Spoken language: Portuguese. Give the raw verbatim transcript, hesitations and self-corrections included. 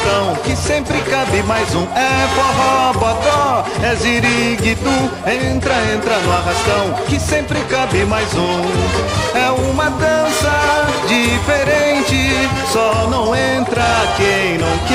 arrastão, que sempre cabe mais um. É forró, bodó, é ziriguidu. Entra, entra no arrastão, que sempre cabe mais um. É uma dança diferente, só não entra quem não quer.